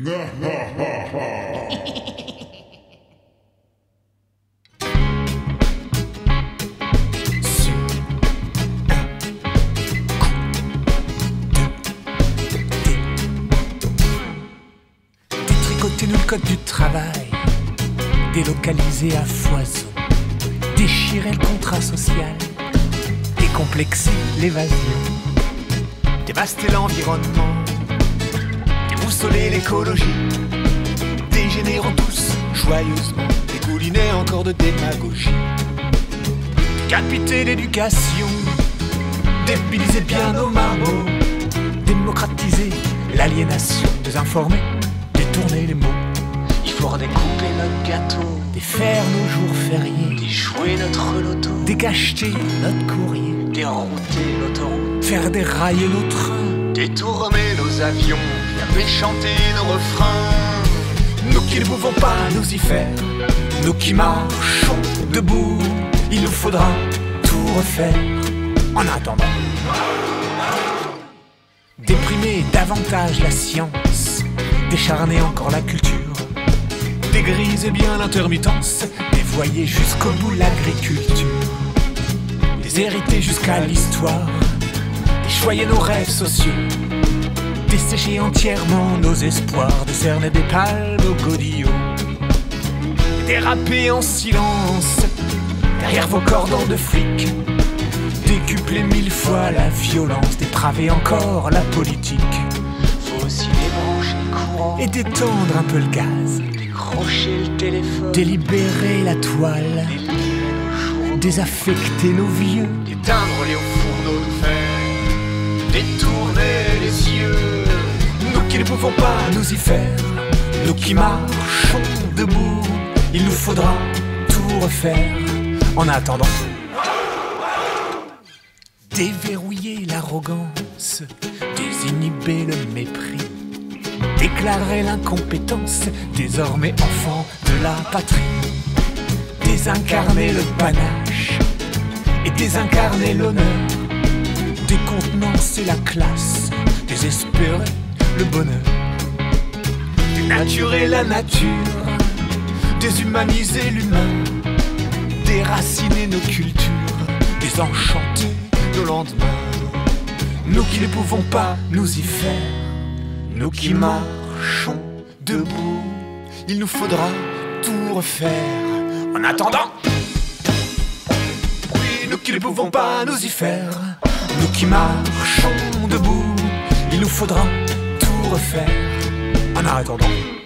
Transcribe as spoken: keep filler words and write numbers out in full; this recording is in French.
Détricoter-nous le code du travail, délocaliser à foison, déchirer le contrat social, décomplexer l'évasion, dévaster l'environnement, déboussoler l'écologie, dégénérons tous joyeusement, dégouliner encore de démagogie, décapiter l'éducation, débiliser bien nos marmots, démocratiser l'aliénation, désinformer, détourner les mots. Il faut redécouper notre gâteau, défaire nos jours fériés, déjouer notre loto, décacheter notre courrier, dérouter l'autoroute, faire dérailler nos trains, détourner nos avions, faire déchanter nos refrains. Nous qui ne pouvons pas nous y faire, nous qui marchons debout, il nous faudra tout refaire. En attendant, déprimer davantage la science, décharner encore la culture, dégriser bien l'intermittence, dévoyer jusqu'au bout l'agriculture, déshériter jusqu'à l'histoire, déchoyer nos rêves sociaux, dessécher entièrement nos espoirs, décerner des palmes aux godillots, déraper en silence derrière vos cordons de flics, décupler mille fois la violence, dépraver encore la politique. Faut aussi débrancher le courant Et détendre un peu le gaz, décrocher le téléphone, délibérer la toile, délivrer nos jours, désaffecter nos vieux, éteindre les hauts fourneaux de fer, détourner les yeux. nous qui ne pouvons pas nous y faire, nous qui marchons debout, il nous faudra tout refaire. En attendant, déverrouiller l'arrogance, désinhiber le mépris, déclarer l'incompétence, désormais enfant de la patrie, désincarner le panache et désincarner l'honneur, décontenancer la classe, désespérer le bonheur, dénaturer la nature, déshumaniser l'humain, déraciner nos cultures, désenchanter nos lendemains. Nous qui ne pouvons pas nous y faire, nous qui marchons debout, il nous faudra tout refaire. En attendant, oui, nous qui ne pouvons pas nous y faire, nous qui marchons debout, il nous faudra tout refaire. En attendant.